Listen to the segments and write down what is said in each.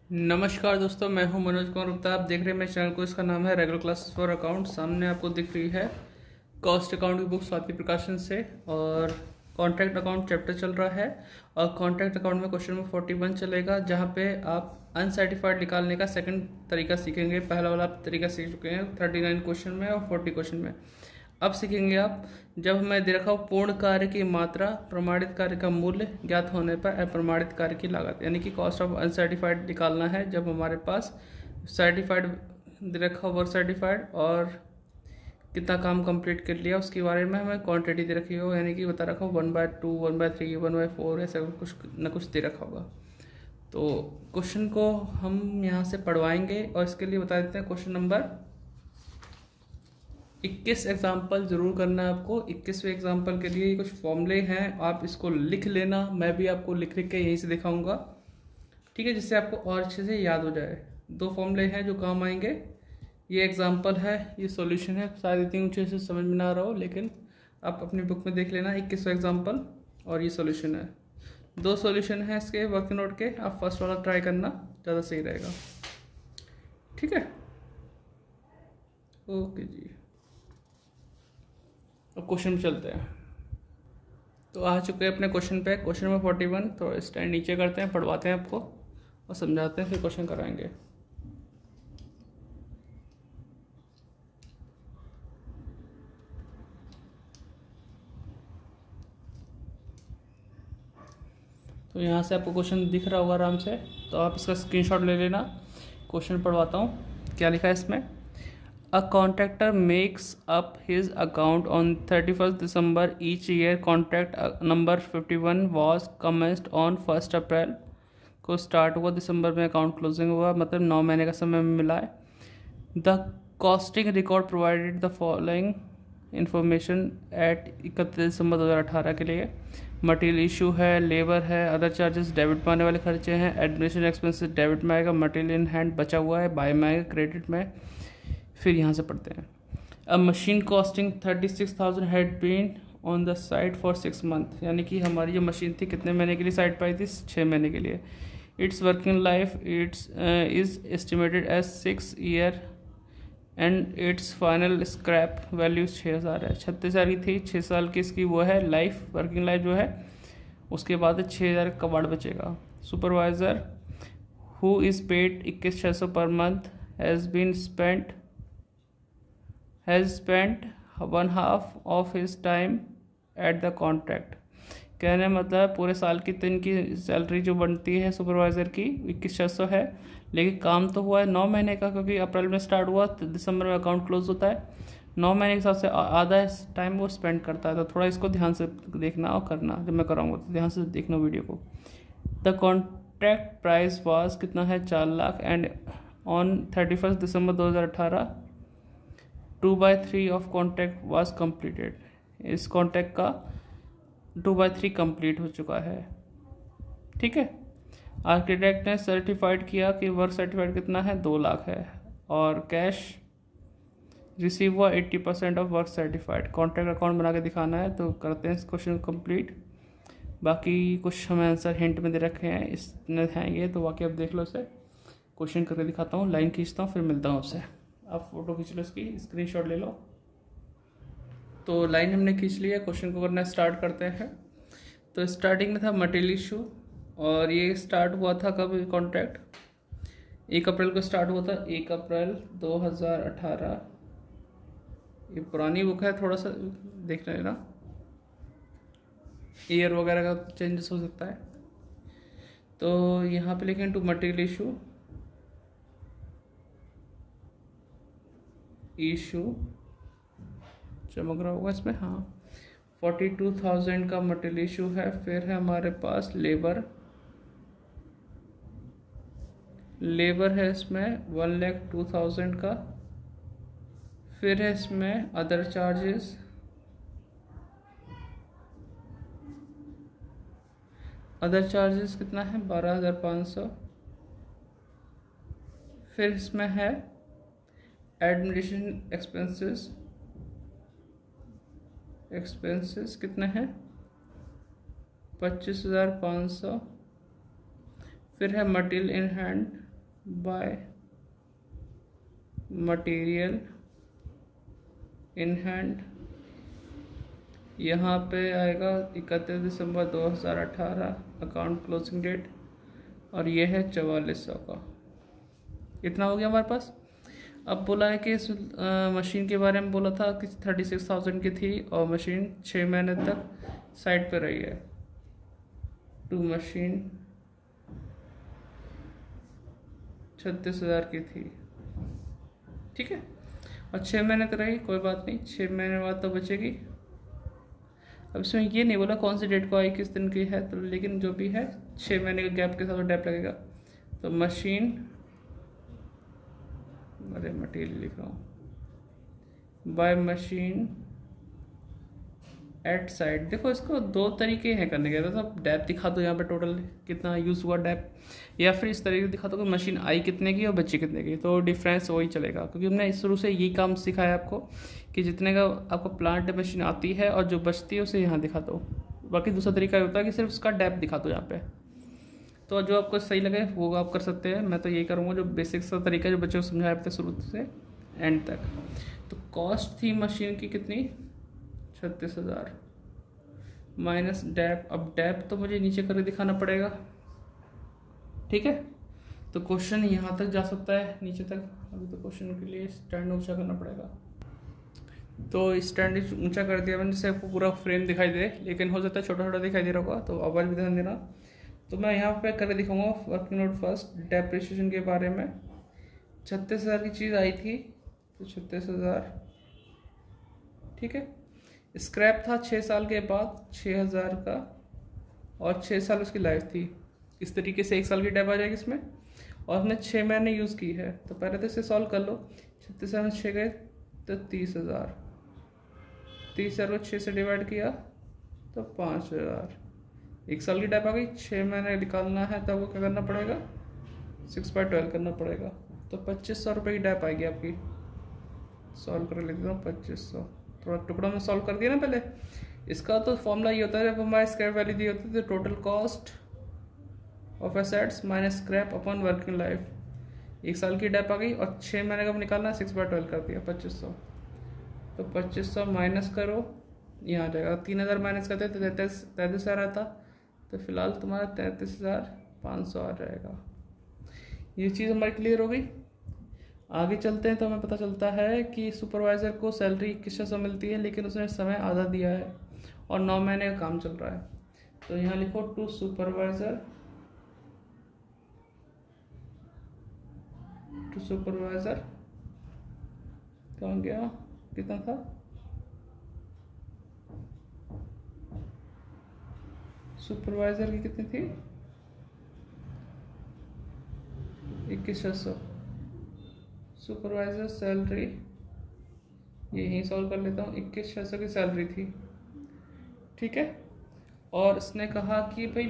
नमस्कार दोस्तों, मैं हूं मनोज कुमार गुप्ता। आप देख रहे हैं मेरे चैनल को। इसका नाम है रेगुलर क्लासेस फॉर अकाउंट। सामने आपको दिख रही है कॉस्ट अकाउंट की बुक स्वाति प्रकाशन से, और कॉन्ट्रैक्ट अकाउंट चैप्टर चल रहा है। और कॉन्ट्रैक्ट अकाउंट में क्वेश्चन नंबर 41 चलेगा, जहां पे आप अनसर्टिफाइड निकालने का सेकंड तरीका सीखेंगे। पहला वाला आप तरीका सीख चुके हैं 39 क्वेश्चन में और 40 क्वेश्चन में। अब सीखेंगे आप, जब हमें दे रखा हो पूर्ण कार्य की मात्रा, प्रमाणित कार्य का मूल्य ज्ञात होने पर अप्रमाणित कार्य की लागत, यानी कि कॉस्ट ऑफ अनसर्टिफाइड निकालना है। जब हमारे पास सर्टिफाइड दे रखा हो, वर्क सर्टिफाइड, और कितना काम कंप्लीट कर लिया उसके बारे में हमें क्वांटिटी दे रखी हो, यानी कि बता रखा हो 1/2, 1/3, 1/4, ऐसा कुछ न कुछ दे रखा होगा। तो क्वेश्चन को हम यहाँ से पढ़वाएंगे, और इसके लिए बता देते हैं क्वेश्चन नंबर 21 एग्जाम्पल जरूर करना है आपको। 21वें एग्जाम्पल के लिए कुछ फॉर्मूले हैं, आप इसको लिख लेना। मैं भी आपको लिख लिख के यहीं से दिखाऊंगा, ठीक है, जिससे आपको और अच्छे से याद हो जाए। 2 फॉर्मूले हैं जो काम आएंगे। ये एग्जाम्पल है, ये सॉल्यूशन है। शायद इतनी ऊंचे से समझ में ना रहा हो, लेकिन आप अपनी बुक में देख लेना। 21वां एग्जाम्पल और ये सॉल्यूशन है। 2 सॉल्यूशन है इसके वर्क नोट के। आप फर्स्ट वाला ट्राई करना, ज़्यादा सही रहेगा, ठीक है। ओके जी, अब क्वेश्चन में चलते हैं। तो आ चुके हैं अपने क्वेश्चन पे। क्वेश्चन नंबर 41 तो स्टैंड नीचे करते हैं, पढ़वाते हैं आपको और समझाते हैं, फिर क्वेश्चन कराएंगे। तो यहाँ से आपको क्वेश्चन दिख रहा होगा आराम से, तो आप इसका स्क्रीनशॉट ले लेना। क्वेश्चन पढ़वाता हूँ, क्या लिखा है इसमें। A contractor makes up his account on 31st December each year. Contract number 51 was commenced on 1st April को स्टार्ट हुआ, दिसंबर में अकाउंट क्लोजिंग हुआ, मतलब 9 महीने का समय में मिला है। The costing record provided the following information at 31 December 2018 के लिए। मटेरियल इशू है, लेबर है, अदर चार्जेस डेबिट में आने वाले खर्चे हैं, एडमिनिस्ट्रेशन एक्सपेंसेस डेबिट में आएगा, मटेरियल इन हैंड बचा हुआ है बाय में आएगा क्रेडिट में। फिर यहाँ से पढ़ते हैं। A machine costing 36,000 had been on the site for 6 month, यानी कि हमारी जो मशीन थी कितने महीने के लिए साइट पर आई थी? 6 महीने के लिए। Its working life is estimated as 6 year and its final scrap value 6,000 है। 36,000 की थी, 6 साल की इसकी वो है लाइफ, वर्किंग लाइफ जो है। उसके बाद 6,000 कबाड़ बचेगा। Supervisor who is paid 21,600 per month has been spent one half of his time at the contract। कहने मतलब पूरे साल की 3 की सैलरी जो बनती है सुपरवाइज़र की 21,600 है, लेकिन काम तो हुआ है 9 महीने का, क्योंकि अप्रैल में स्टार्ट हुआ तो दिसंबर में अकाउंट क्लोज होता है। 9 महीने के हिसाब से आधा टाइम वो स्पेंड करता है। तो थोड़ा इसको ध्यान से देखना और करना, जब मैं कराऊंगा तो ध्यान से देखना वीडियो को। द कॉन्ट्रैक्ट प्राइस वाज कितना है? 4 lakh. And on 31 December 2018 2/3 of contract was completed. इस कॉन्ट्रैक्ट का 2/3 कंप्लीट हो चुका है, ठीक है। आर्किटेक्ट ने सर्टिफाइड किया कि वर्क सर्टिफाइड कितना है? 2 लाख है, और कैश रिसीव हुआ 80% of work certified. Contract account बना के दिखाना है, तो करते हैं इस क्वेश्चन कंप्लीट। बाकी कुछ हमें आंसर हिंट में दे रखे हैं, इसमें हैं ये, तो बाकी अब देख लो इसे। क्वेश्चन करके दिखाता हूँ, लाइन खींचता हूँ, फिर मिलता हूँ आपसे। आप फोटो खींच लो, इसकी स्क्रीनशॉट ले लो। तो लाइन हमने खींच लिया, क्वेश्चन को करना स्टार्ट करते हैं। तो स्टार्टिंग में था मटेरियल इशू, और ये स्टार्ट हुआ था कब? कॉन्ट्रैक्ट 1 अप्रैल को स्टार्ट हुआ था, 1 अप्रैल 2018। ये पुरानी बुक है, थोड़ा सा देख लेना, ईयर वगैरह का चेंजेस हो सकता है। तो यहाँ पे लिखें टू मटेरियल इशू चमक रहा होगा इसमें, हाँ। 42,000 का मटेरियल इशू है। फिर है हमारे पास लेबर है इसमें 1,02,000 का। फिर है इसमें अदर चार्जेस, कितना है? 12,500। फिर इसमें है एडमिनिस्ट्रेशन एक्सपेंसेस कितने हैं? 25,500। फिर है material in hand by material in hand, यहाँ पे आएगा 31 दिसंबर 2018 अकाउंट क्लोजिंग डेट, और ये है 4400 का। इतना हो गया हमारे पास। अब बोला है कि इस मशीन के बारे में बोला था कि 36,000 की थी और मशीन 6 महीने तक साइड पे रही है। टू मशीन 36,000 की थी, ठीक है, और 6 महीने तक रही, कोई बात नहीं, 6 महीने बाद तो बचेगी। अब इसमें ये नहीं बोला कौन सी डेट को आई, किस दिन की है, तो लेकिन जो भी है 6 महीने के गैप के साथ डेप लगेगा। तो मशीन, अरे मटेरियल लिख रहा हूँ, बाय मशीन एट साइड। देखो इसको दो तरीके हैं करने के, तो डेप दिखा दो यहाँ पे टोटल कितना यूज़ हुआ डेप, या फिर इस तरीके से दिखा दो कि मशीन आई कितने की और बची कितने की, तो डिफरेंस वही चलेगा, क्योंकि हमने शुरू से यही काम सिखाया आपको कि जितने का आपको प्लांट मशीन आती है और जो बचती है उसे यहाँ दिखा दो। बाकी दूसरा तरीका होता है कि सिर्फ उसका डेप दिखा दो यहाँ पे। तो जो आपको सही लगे वो आप कर सकते हैं, मैं तो यही करूँगा जो बेसिक सा तरीका जो बच्चों को समझाया थे शुरू से एंड तक। तो कॉस्ट थी मशीन की कितनी, 36,000 माइनस डेप। अब डेप तो मुझे नीचे करके दिखाना पड़ेगा, ठीक है। तो क्वेश्चन यहाँ तक जा सकता है, नीचे तक। अभी तो क्वेश्चन के लिए स्टैंड ऊंचा करना पड़ेगा, तो स्टैंड ऊंचा कर दिया मैंने, जिससे आपको पूरा फ्रेम दिखाई दे, लेकिन हो सकता है छोटा छोटा दिखाई दे रहा होगा, तो आवाज़ भी ध्यान देना। तो मैं यहाँ पे करके दिखाऊंगा वर्किंग नोट फर्स्ट डेप्रिसिएशन के बारे में। 36,000 की चीज़ आई थी, तो 36,000, ठीक है। स्क्रैप था 6 साल के बाद 6,000 का, और 6 साल उसकी लाइफ थी। इस तरीके से 1 साल की डेप आ जाएगी इसमें, और हमने 6 महीने यूज़ की है। तो पहले तो इसे सॉल्व कर लो। 36,000 में 6 गए तो 30,000, 30,000 को 6 से डिवाइड किया तो 5,000। 1 साल की डेप आ गई, 6 महीने निकालना है तो आपको क्या करना पड़ेगा, 6/12 करना पड़ेगा। तो 2,500 रुपये की डेप आएगी आपकी। सॉल्व कर लेते हूँ, 2,500 थोड़ा टुकड़ा में सॉल्व कर दिया ना पहले। इसका तो फॉर्मूला ये होता है, जब हमारे स्क्रैप वैल्यू दी होती है तो total cost of assets minus scrap upon working life. 1 साल की डेप आ गई और 6 महीने का निकालना, 6/12 कर दिया 2,500। तो 2,500 माइनस करो, यहाँ आ जाएगा। 3,000 माइनस करते तो 33,000 आता, तो फिलहाल तुम्हारा 33,500 आ जाएगा। ये चीज़ हमारी क्लियर हो गई। आगे चलते हैं तो हमें पता चलता है कि सुपरवाइज़र को सैलरी 2100 मिलती है, लेकिन उसने समय आधा दिया है और 9 महीने का काम चल रहा है। तो यहाँ लिखो टू सुपरवाइज़र, कहाँ गया, कितना था, सुपरवाइज़र की कितनी थी, 2100। सुपरवाइज़र सैलरी यही सॉल्व कर लेता हूँ, 2100 की सैलरी थी, ठीक है। और इसने कहा कि भाई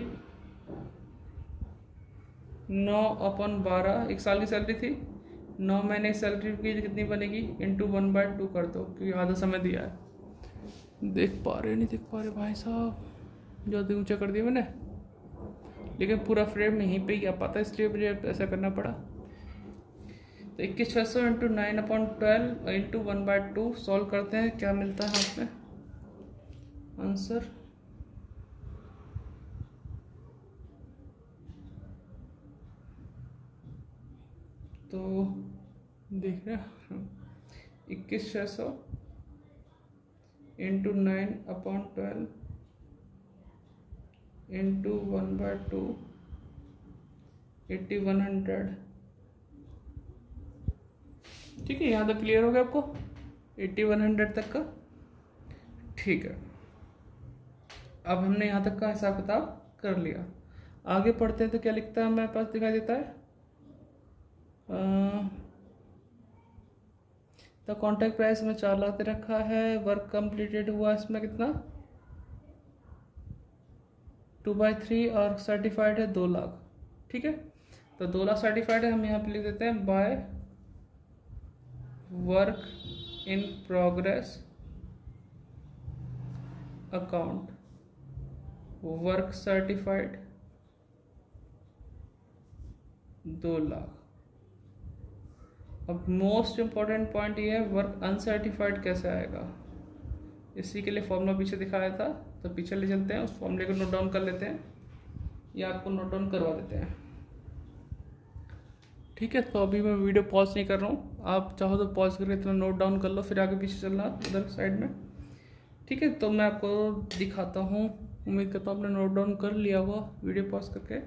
9/12 1 साल की सैलरी थी, 9 महीने की सैलरी की कितनी बनेगी, इंटू 1/2 कर दो, क्योंकि आधा समय दिया है। देख पा रहे नहीं देख पा रहे भाई साहब, ज़्यादा ऊंचा कर दिया मैंने, लेकिन पूरा फ्रेम यहीं पे ही आ पाता, इसलिए मुझे ऐसा करना पड़ा। तो 21,600 इंटू 9/12 इंटू 1/2 सॉल्व करते हैं, क्या मिलता है हाथ में आंसर। तो देख रहे 21,600 इंटू 9/12 इंटू 1/2 8100, ठीक है। यहाँ तक क्लियर हो गया आपको 8100 तक का, ठीक है। अब हमने यहाँ तक का हिसाब किताब कर लिया। आगे पढ़ते हैं तो क्या लिखता है हमारे पास, दिखाई देता है तो कॉन्ट्रैक्ट प्राइस में 4 लाख दे रखा है, वर्क कंप्लीटेड हुआ इसमें कितना 2/3 और सर्टिफाइड है 2 लाख, ठीक है। तो 2 लाख सर्टिफाइड है, हम यहाँ पे लिख देते हैं by work in progress account, work certified 2 lakh, अब मोस्ट इम्पॉर्टेंट पॉइंट ये है वर्क अनसर्टिफाइड कैसे आएगा। इसी के लिए फॉर्मूला पीछे दिखाया था, तो पीछे ले चलते हैं, उस फॉर्मूले को नोट डाउन कर लेते हैं या आपको नोट डाउन करवा देते हैं। ठीक है, तो अभी मैं वीडियो पॉज नहीं कर रहा हूँ, आप चाहो तो पॉज करके इतना नोट डाउन कर लो, फिर आगे पीछे चलना उधर साइड में। ठीक है, तो मैं आपको दिखाता हूँ, उम्मीद करता हूँ आपने नोट डाउन कर लिया होगा वीडियो पॉज करके।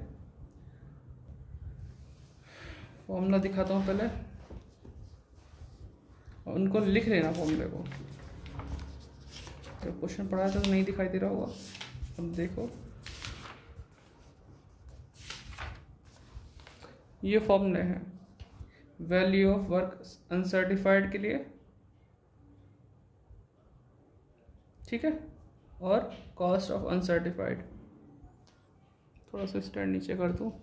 फॉर्मूला दिखाता हूँ पहले, और उनको लिख लेना फॉर्मूले को। तो क्वेश्चन पढ़ा था तो नहीं दिखाई दे रहा होगा, अब देखो ये फॉर्मूले हैं वैल्यू ऑफ वर्क अनसर्टिफाइड के लिए, ठीक है, और कॉस्ट ऑफ अनसर्टिफाइड। थोड़ा सा स्टैंड नीचे कर दूं,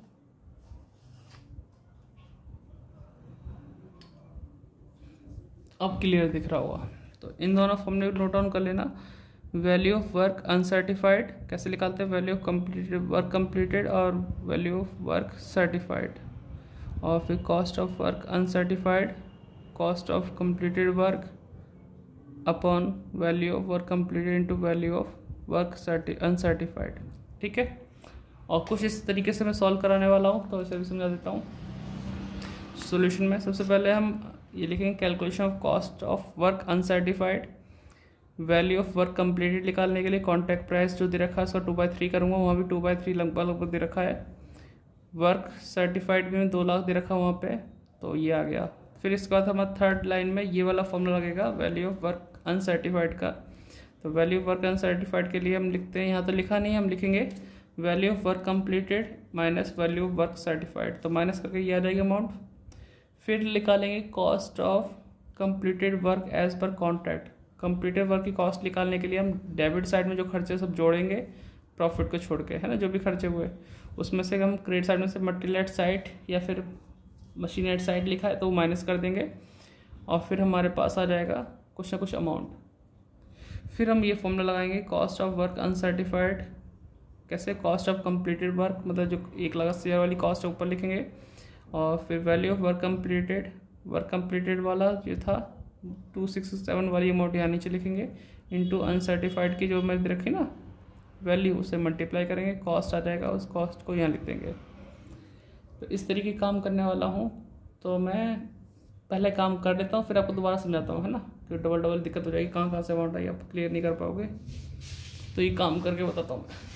अब क्लियर दिख रहा होगा। तो इन दोनों फॉर्मूले को नोट डाउन कर लेना। वैल्यू ऑफ वर्क अनसर्टिफाइड कैसे निकालते हैं, value of completed work completed और वैल्यू ऑफ वर्क सर्टिफाइड, और फिर cost of work uncertified, cost of completed work upon value of work completed into value of work uncertified. ठीक है, और कुछ इस तरीके से मैं सॉल्व कराने वाला हूँ, तो इसे भी समझा देता हूँ। सॉल्यूशन में सबसे पहले हम ये लिखेंगे calculation of cost of work uncertified, value of work completed निकालने के लिए कॉन्ट्रैक्ट प्राइस जो दे रखा है उसका 2/3 करूँगा, वहाँ भी 2/3 लगभग दे रखा है। वर्क सर्टिफाइड में 2 लाख दे रखा है वहाँ पे, तो ये आ गया। फिर इसके बाद हमारा थर्ड लाइन में ये वाला फॉर्मूला लगेगा वैल्यू ऑफ वर्क अनसर्टिफाइड का। तो वैल्यू ऑफ वर्क अनसर्टिफाइड के लिए हम लिखते हैं, यहाँ तो लिखा नहीं है, हम लिखेंगे value of work completed minus value of work certified, तो माइनस करके ये आ जाएगा अमाउंट। फिर निकालेंगे cost of completed work as per contract. Completed work की कॉस्ट निकालने के लिए हम डेबिट साइड में जो खर्चे सब जोड़ेंगे प्रॉफिट को छोड़ के, है ना, जो भी खर्चे हुए उसमें से हम क्रेडिट साइड में से मटेरियल एट साइट या फिर मशीन एट साइट लिखा है तो वो माइनस कर देंगे, और फिर हमारे पास आ जाएगा कुछ ना कुछ अमाउंट। फिर हम ये फॉर्मूला लगाएंगे कॉस्ट ऑफ वर्क अनसर्टिफाइड कैसे, कॉस्ट ऑफ कंप्लीटेड वर्क मतलब जो 1,80,000 वाली कॉस्ट है ऊपर लिखेंगे, और फिर वैल्यू ऑफ वर्क कंप्लीटेड वाला जो था 267 वाली अमाउंट यहाँ नीचे लिखेंगे, इनटू अनसर्टिफाइड की जो मैंने रखी ना वैल्यू उसे मल्टीप्लाई करेंगे, कॉस्ट आ जाएगा, उस कॉस्ट को यहाँ लिख देंगे। तो इस तरीके काम करने वाला हूँ, तो मैं पहले काम कर लेता हूँ फिर आपको दोबारा समझाता हूँ, है ना, कि डबल दिक्कत हो जाएगी, कहाँ से अमाउंट आई आप क्लियर नहीं कर पाओगे। तो ये काम करके बताता हूँ मैं।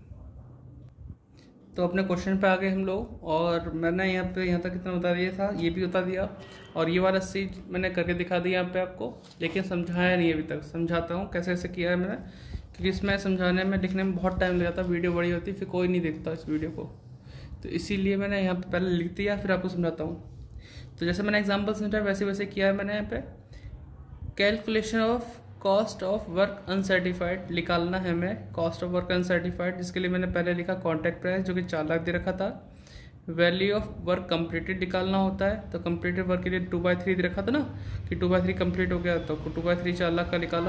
तो अपने क्वेश्चन पे आ गए हम लोग, और मैंने यहाँ तक कितना बता दिया था, ये भी बता दिया, और ये वाला चीज मैंने करके दिखा दिया यहाँ पे आपको, लेकिन समझाया नहीं अभी तक। समझाता हूँ कैसे कैसे किया है मैंने, क्योंकि इसमें समझाने में लिखने में बहुत टाइम लग जाता, वीडियो बड़ी होती फिर कोई नहीं देखता इस वीडियो को, तो इसीलिए मैंने यहाँ पे पहले लिख दिया फिर आपको समझाता हूँ। तो जैसे मैंने एग्जाम्पल समझा वैसे वैसे किया है मैंने यहाँ पे। Calculation of cost of work uncertified निकालना है हमें, कॉस्ट ऑफ वर्क अनसर्टिफाइड, जिसके लिए मैंने पहले लिखा कॉन्ट्रैक्ट प्राइस जो कि 4 लाख दे रखा था। वैल्यू ऑफ वर्क कंप्लीटेड निकालना होता है, तो कंप्लीटेड वर्क के लिए 2/3 दे रखा था ना, कि 2/3 कंप्लीट हो गया, तो 2/3 4 लाख का निकाला,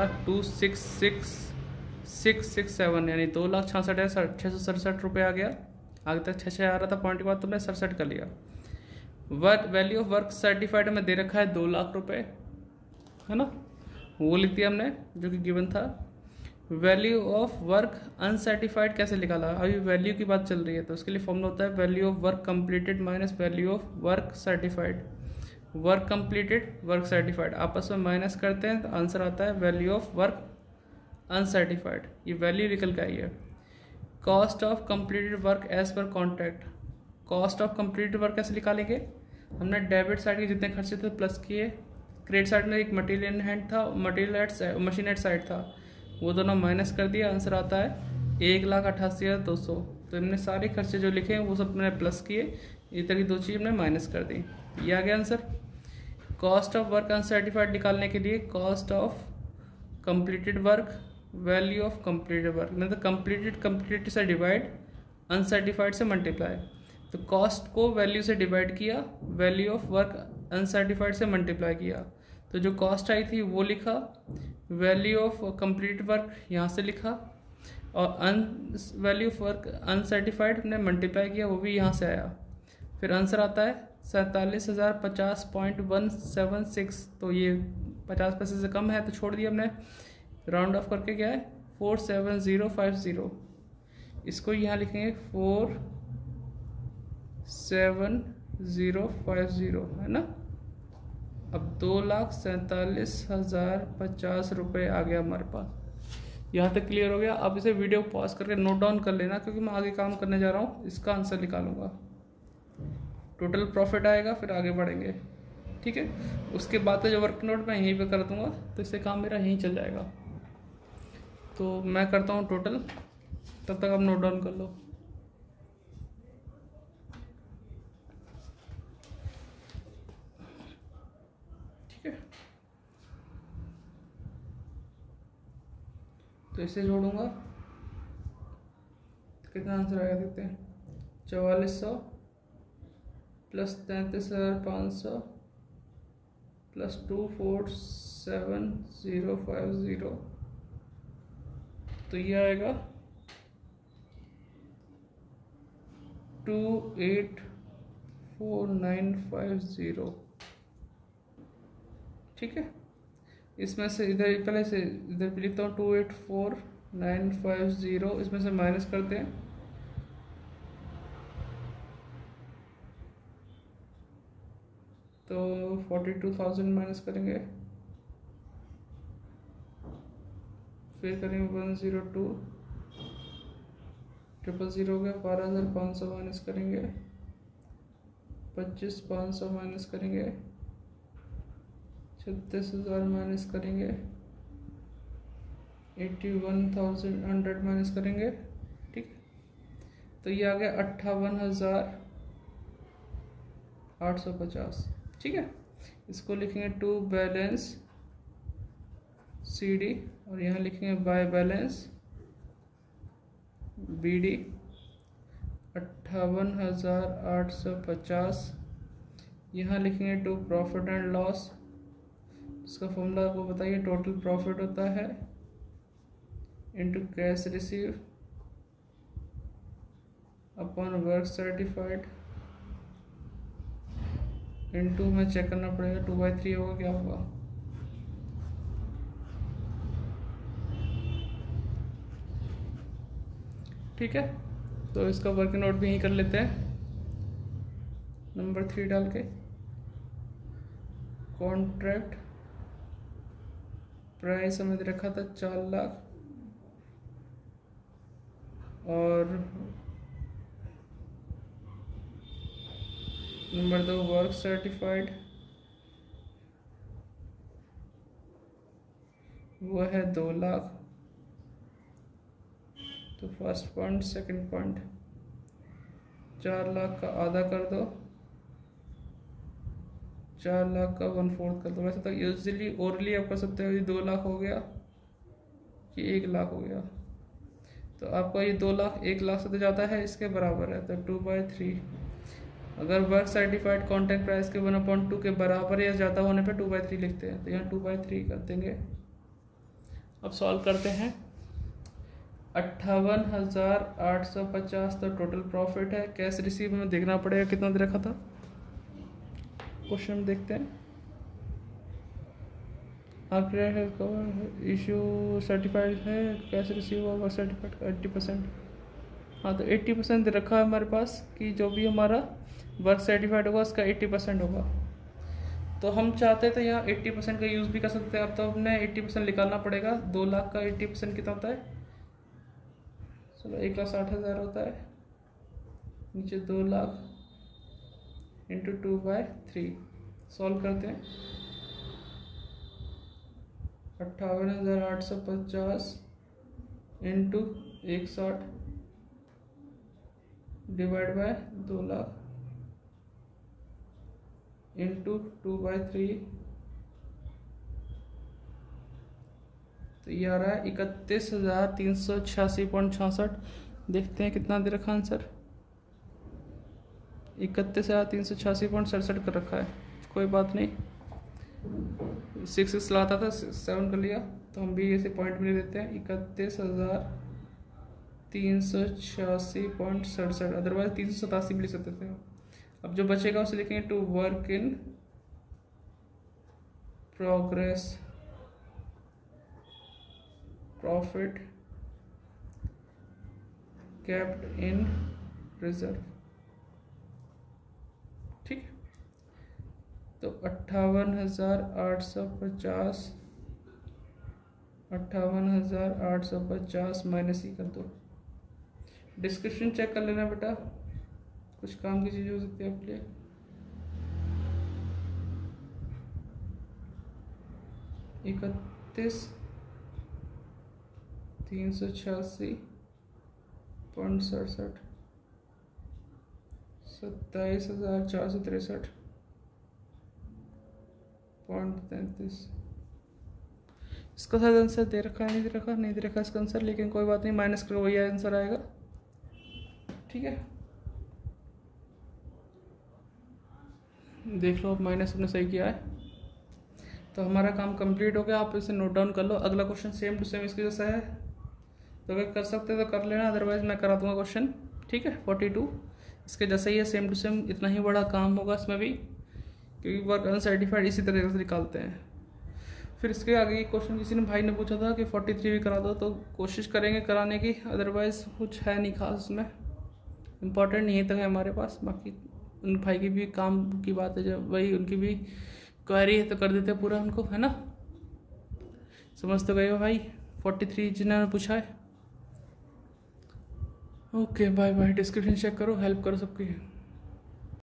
266,667 यानी 2,66,667 रुपये आ गया। आगे तक 6 आ रहा था पॉइंट के बाद, तो मैं 67 कर लिया। वैल्यू ऑफ वर्क सर्टिफाइड में दे रखा है 2 लाख रुपये, है ना, वो लिख दिया हमने जो कि गिवन था। वैल्यू ऑफ वर्क अनसर्टिफाइड कैसे निकाला, अभी वैल्यू की बात चल रही है, तो उसके लिए फॉर्मूला होता है value of work completed minus value of work certified. Work completed work certified आपस में माइनस करते हैं तो आंसर आता है वैल्यू ऑफ वर्क अनसर्टिफाइड, ये वैल्यू निकल के आई है। Cost of completed work as per contract, cost of completed work कैसे निकालेंगे, हमने डेबिट साइड के जितने खर्चे थे प्लस किए, क्रेडिट साइड में एक मटेरियल इन हैंड था, मशीन एट साइड था, वो दोनों माइनस कर दिया, आंसर आता है 1,88,200। तो हमने सारे खर्चे जो लिखे हैं वो सब मैंने प्लस किए, इस तरह की 2 चीज़ हमने माइनस कर दी, ये आ गया answer. Cost of work uncertified निकालने के लिए cost of completed work value of completed work, मतलब कंप्लीटेड से डिवाइड, अनसर्टिफाइड से मल्टीप्लाई, तो कॉस्ट को वैल्यू से डिवाइड किया, वैल्यू ऑफ वर्क अनसर्टिफाइड से मल्टीप्लाई किया, तो जो कॉस्ट आई थी वो लिखा, वैल्यू ऑफ कंप्लीट वर्क यहाँ से लिखा, और वैल्यू ऑफ वर्क अनसर्टिफाइड हमने मल्टीप्लाई किया, वो भी यहाँ से आया, फिर आंसर आता है 47,050.176। तो ये 50 पैसे से कम है तो छोड़ दिया हमने, राउंड ऑफ करके क्या है 47050। इसको यहाँ लिखेंगे 47050 है ना। अब 2,47,050 रुपये आ गया हमारे पास। यहाँ तक क्लियर हो गया। अब इसे वीडियो पॉज करके नोट डाउन कर लेना, क्योंकि मैं आगे काम करने जा रहा हूँ, इसका आंसर निकालूंगा। टोटल प्रॉफिट आएगा, फिर आगे बढ़ेंगे, ठीक है। उसके बाद तो जो वर्क नोट मैं यहीं पे कर दूंगा, तो इससे काम मेरा यहीं चल जाएगा। तो मैं करता हूँ टोटल, तब तक आप नोट डाउन कर लो। ठीक है, तो इसे जोड़ूंगा तो कितना आंसर आएगा देखते हैं। 4400 प्लस 33,500 प्लस 247,050, तो ये आएगा 284950। ठीक है, इसमें से इधर पहले से इधर पे लिखता हूँ 284950, इसमें से माइनस करते हैं। तो 42,000 माइनस करेंगे, फिर करेंगे 102 000 हो गया। 12,500 माइनस करेंगे, 25,500 माइनस करेंगे, 36,000 माइनस करेंगे, 81,100 माइनस करेंगे। ठीक, तो ये आ गया 58,850। ठीक है, इसको लिखेंगे टू बैलेंस CD, और यहाँ लिखेंगे बाय बैलेंस BD। 58,850 यहाँ लिखेंगे टू प्रॉफिट एंड लॉस। इसका फॉर्मूला आपको बताइए, टोटल प्रॉफिट होता है into cash receive upon work certified into, में चेक करना पड़ेगा 2/3 होगा क्या होगा। ठीक है, तो इसका वर्किंग नोट भी यहीं कर लेते हैं। नंबर 3 डाल के, कॉन्ट्रैक्ट प्राइस हमें रखा था 4 लाख, और नंबर 2 वर्क सर्टिफाइड वो है 2 लाख। तो first point, second point, 4 lakh का आधा कर दो, 4 लाख का 1/4 कर दो। वैसे तो यूजली ओरली आप कर सकते हो, ये 2 लाख हो गया, ये 1 लाख हो गया। तो आपका ये 2 लाख 1 लाख से तो जाता है, इसके बराबर है, तो 2/3। अगर वर्क सर्टिफाइड कॉन्ट्रैक्ट प्राइस के 1/2 के बराबर या ज़्यादा होने पे 2/3 लिखते हैं, तो यहाँ 2/3 कर देंगे। अब सॉल्व करते हैं। 58,850 तो टोटल प्रॉफिट है। कैश रिसीव में देखना पड़ेगा कितना दे रखा था, क्वेश्चन में देखते हैं। आपके इशू सर्टिफाइड है, कैश रिसीव वर्क सर्टिफाइड का 80%। हाँ, तो 80% दे रखा है हमारे पास कि जो भी हमारा वर्क सर्टिफाइड होगा उसका 80% होगा। तो हम चाहते हैं तो यहाँ 80% का यूज़ भी कर सकते हैं। अब तो हमने 80% निकालना पड़ेगा। 2 लाख का 80% कितना होता है, चलो 1,60,000 होता है। नीचे 2 लाख इंटू 2/3 सॉल्व करते हैं। 58,850 into 160 divide by 2 lakh into 2/3, तो ये आ रहा है 31,386.66। देखते हैं कितना दे रखा आंसर, 31,386.67 कर रखा है। कोई बात नहीं, 6 लाता था, 7 कर लिया, तो हम भी ऐसे पॉइंट में देते हैं 31,386.67, अदरवाइज 387 भी लिख सकते थे। अब जो बचेगा उसे लिखेंगे to work in progress profit kept in reserve. ठीक है, तो 58,850 माइनस ही कर दो। डिस्क्रिप्शन चेक कर लेना बेटा, कुछ काम की चीज़ हो सकती है आपके लिए। इकतीस 386.67 27,463.33। इसका शायद आंसर दे रखा है, नहीं दे रखा, नहीं दे रखा इसका आंसर, लेकिन कोई बात नहीं, माइनस करो वही आंसर आएगा। ठीक है, देख लो, अब माइनस हमने सही किया है, तो हमारा काम कंप्लीट हो गया। आप इसे नोट डाउन कर लो। अगला क्वेश्चन सेम टू सेम इसके जैसा है, तो अगर कर सकते तो कर लेना, अदरवाइज मैं करा दूंगा क्वेश्चन। ठीक है, 42 इसके जैसा ही है, सेम टू सेम, इतना ही बड़ा काम होगा इसमें भी, क्योंकि वर्क अनसर्टिफाइड इसी तरह से निकालते हैं। फिर इसके आगे क्वेश्चन किसी ने भाई ने पूछा था कि 43 भी करा दो, तो कोशिश करेंगे कराने की, अदरवाइज कुछ है नहीं खास उसमें, इम्पोर्टेंट यहीं तक है हमारे पास। बाकी उन भाई की भी काम की बात है, जब वही उनकी भी क्वेरी है तो कर देते पूरा उनको, है ना। समझ तो गए हो भाई, 43 जिन्होंने पूछा है। Okay, bye bye. Description check करो, हेल्प करो सबकी।